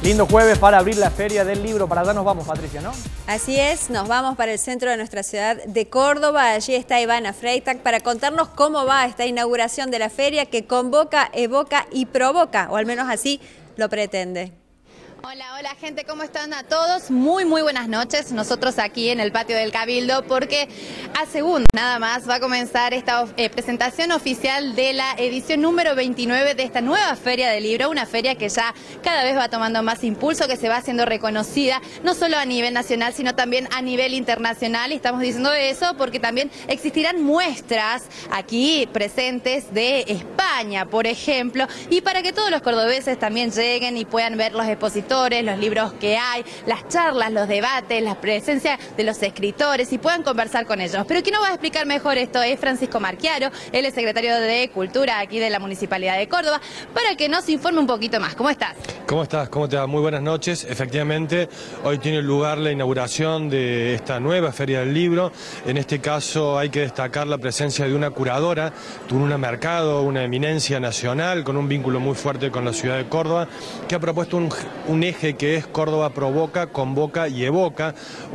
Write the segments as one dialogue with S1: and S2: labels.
S1: Lindo jueves para abrir la Feria del Libro. Para allá nos vamos, Patricia, ¿no?
S2: Así es, nos vamos para el centro de nuestra ciudad de Córdoba. Allí está Ivana Freitag para contarnos cómo va esta inauguración de la feria que convoca, evoca y provoca, o al menos así lo pretende.
S3: Hola gente, ¿cómo están a todos? Muy buenas noches. Nosotros aquí en el patio del Cabildo porque a segundos nada más va a comenzar esta presentación oficial de la edición número 29 de esta nueva Feria del Libro, una feria que ya cada vez va tomando más impulso, que se va haciendo reconocida no solo a nivel nacional sino también a nivel internacional, y estamos diciendo eso porque también existirán muestras aquí presentes de España, por ejemplo, y para que todos los cordobeses también lleguen y puedan ver los expositores, los libros que hay, las charlas, los debates, la presencia de los escritores y puedan conversar con ellos. Pero quien nos va a explicar mejor esto es Francisco Marchiaro, él es secretario de Cultura aquí de la Municipalidad de Córdoba, para que nos informe un poquito más. ¿Cómo estás?
S4: ¿Cómo estás? ¿Cómo te va? Muy buenas noches. Efectivamente, hoy tiene lugar la inauguración de esta nueva Feria del Libro. En este caso hay que destacar la presencia de una curadora, Tununa Mercado, una eminencia nacional con un vínculo muy fuerte con la ciudad de Córdoba, que ha propuesto un eje que es Córdoba provoca, convoca y evoca,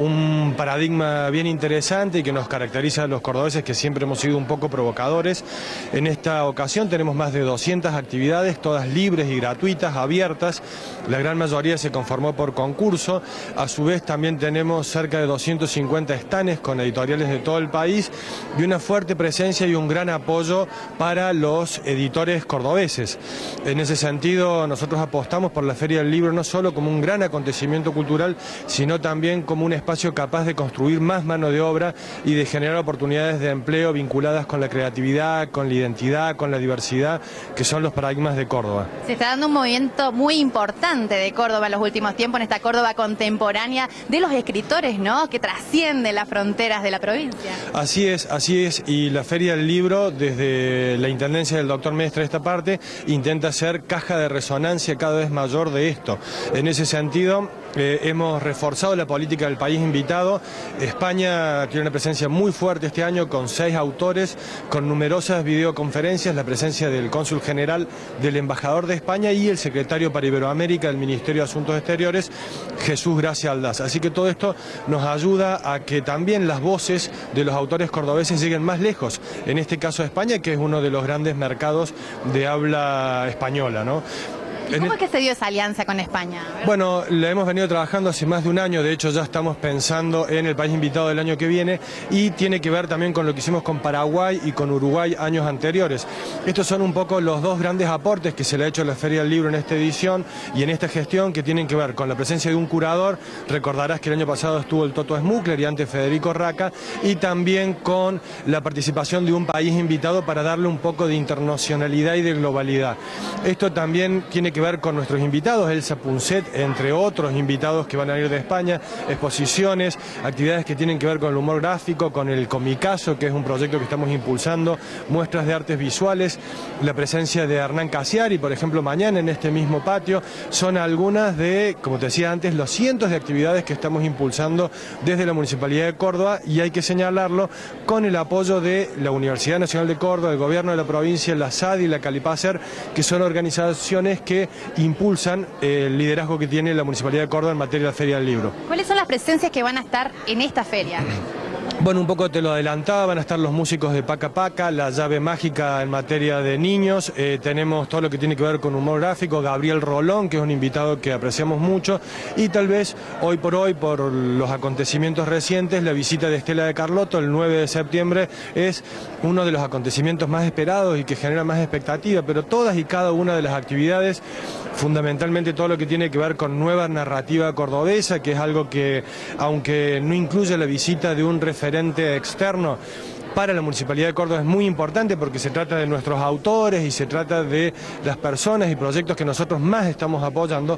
S4: un paradigma bien interesante y que nos caracteriza a los cordobeses, que siempre hemos sido un poco provocadores. En esta ocasión tenemos más de 200 actividades, todas libres y gratuitas, abiertas. La gran mayoría se conformó por concurso. A su vez también tenemos cerca de 250 stands con editoriales de todo el país y una fuerte presencia y un gran apoyo para los editores cordobeses. En ese sentido, nosotros apostamos por la Feria del Libro no solo como un gran acontecimiento cultural, sino también como un espacio capaz de construir más mano de obra y de generar oportunidades de empleo vinculadas con la creatividad, con la identidad, con la diversidad, que son los paradigmas de Córdoba.
S3: Se está dando un movimiento muy importante de Córdoba en los últimos tiempos, en esta Córdoba contemporánea de los escritores, ¿no?, que trasciende las fronteras de la provincia.
S4: Así es, y la Feria del Libro, desde la intendencia del doctor Mestre, esta parte, intenta ser caja de resonancia cada vez mayor de esto. En ese sentido, hemos reforzado la política del país invitado. España tiene una presencia muy fuerte este año con 6 autores, con numerosas videoconferencias, la presencia del cónsul general, del embajador de España y el secretario para Iberoamérica del Ministerio de Asuntos Exteriores, Jesús Gracia Aldaz. Así que todo esto nos ayuda a que también las voces de los autores cordobeses lleguen más lejos, en este caso a España, que es uno de los grandes mercados de habla española, ¿no?
S3: ¿Y cómo es que se dio esa alianza con España?
S4: Bueno, la hemos venido trabajando hace más de un año, de hecho ya estamos pensando en el país invitado del año que viene, y tiene que ver también con lo que hicimos con Paraguay y con Uruguay años anteriores. Estos son un poco los dos grandes aportes que se le ha hecho a la Feria del Libro en esta edición y en esta gestión, que tienen que ver con la presencia de un curador. Recordarás que el año pasado estuvo el Toto Smukler y antes Federico Raca, y también con la participación de un país invitado para darle un poco de internacionalidad y de globalidad. Esto también tiene que ver con nuestros invitados, Elsa Punset, entre otros invitados que van a ir de España, exposiciones, actividades que tienen que ver con el humor gráfico, con el Comicazo, que es un proyecto que estamos impulsando, muestras de artes visuales, la presencia de Hernán Casiari, por ejemplo, mañana en este mismo patio. Son algunas de, como te decía antes, los cientos de actividades que estamos impulsando desde la Municipalidad de Córdoba, y hay que señalarlo con el apoyo de la Universidad Nacional de Córdoba, el Gobierno de la provincia, la SADI y la Calipacer, que son organizaciones que impulsan el liderazgo que tiene la Municipalidad de Córdoba en materia de Feria del Libro.
S3: ¿Cuáles son las presencias que van a estar en esta feria?
S4: Bueno, un poco te lo adelantaba, van a estar los músicos de Paca Paca, la llave mágica en materia de niños, tenemos todo lo que tiene que ver con humor gráfico, Gabriel Rolón, que es un invitado que apreciamos mucho, y tal vez hoy, por los acontecimientos recientes, la visita de Estela de Carlotto el 9 de septiembre es uno de los acontecimientos más esperados y que genera más expectativa, pero todas y cada una de las actividades, fundamentalmente todo lo que tiene que ver con nueva narrativa cordobesa, que es algo que, aunque no incluye la visita de un referente externo, para la Municipalidad de Córdoba es muy importante porque se trata de nuestros autores y se trata de las personas y proyectos que nosotros más estamos apoyando.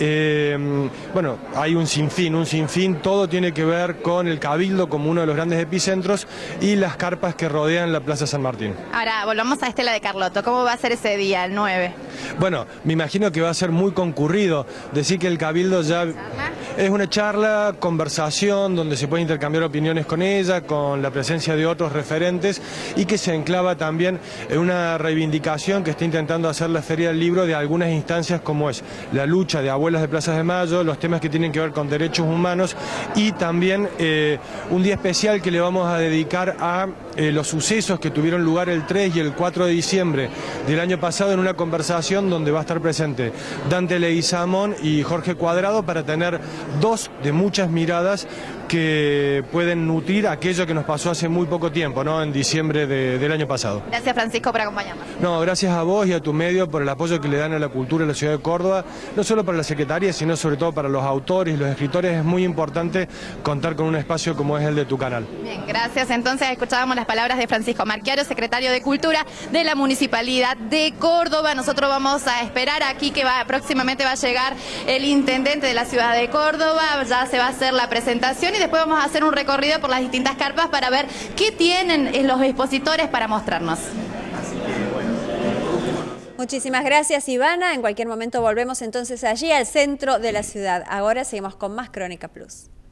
S4: Bueno, hay un sinfín, todo tiene que ver con el Cabildo como uno de los grandes epicentros y las carpas que rodean la Plaza San Martín.
S3: Ahora, volvamos a Estela de Carlotto. ¿Cómo va a ser ese día, el 9?
S4: Bueno, me imagino que va a ser muy concurrido. Decir que el Cabildo ya... Es una charla, conversación, donde se puede intercambiar opiniones con ella, con la presencia de otros referentes y que se enclava también en una reivindicación que está intentando hacer la Feria del Libro de algunas instancias como es la lucha de abuelas de Plazas de Mayo, los temas que tienen que ver con derechos humanos y también un día especial que le vamos a dedicar a los sucesos que tuvieron lugar el 3 y el 4 de diciembre del año pasado en una conversación donde va a estar presente Dante Leguizamón y Jorge Cuadrado para tener dos de muchas miradas que pueden nutrir aquello que nos pasó hace muy poco tiempo, ¿no? En diciembre del año pasado.
S3: Gracias, Francisco, por acompañarnos.
S4: No, gracias a vos y a tu medio por el apoyo que le dan a la cultura de la ciudad de Córdoba, no solo para la Secretaría, sino sobre todo para los autores y los escritores. Es muy importante contar con un espacio como es el de tu canal.
S3: Bien, gracias. Entonces escuchábamos las palabras de Francisco Marchiaro, secretario de Cultura de la Municipalidad de Córdoba. Nosotros vamos a esperar aquí que próximamente va a llegar el intendente de la ciudad de Córdoba, ya se va a hacer la presentación y después vamos a hacer un recorrido por las distintas carpas para ver qué tienen los expositores para mostrarnos.
S2: Muchísimas gracias, Ivana. En cualquier momento volvemos entonces allí al centro de la ciudad. Ahora seguimos con más Crónica Plus.